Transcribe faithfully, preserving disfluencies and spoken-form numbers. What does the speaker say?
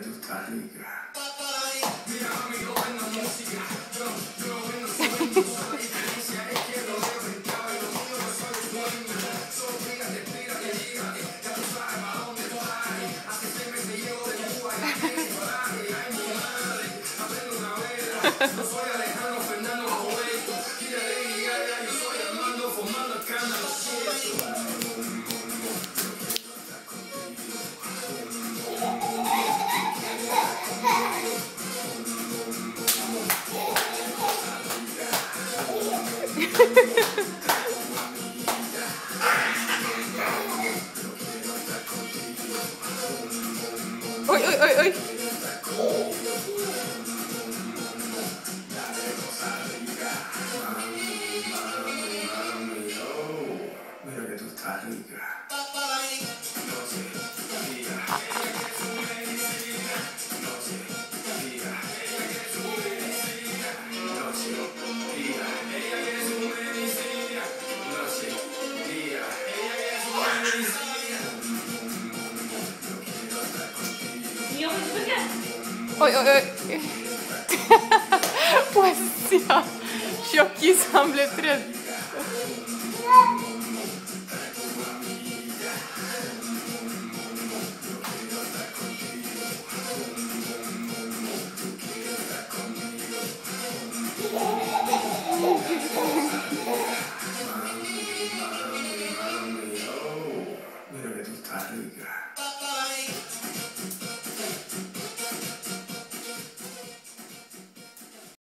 tú estás rica. Uy, uy, uy, uy. Mira que tú estás rica. Oj, oj, oj. Vad jag? Tjockis, han blev rädd.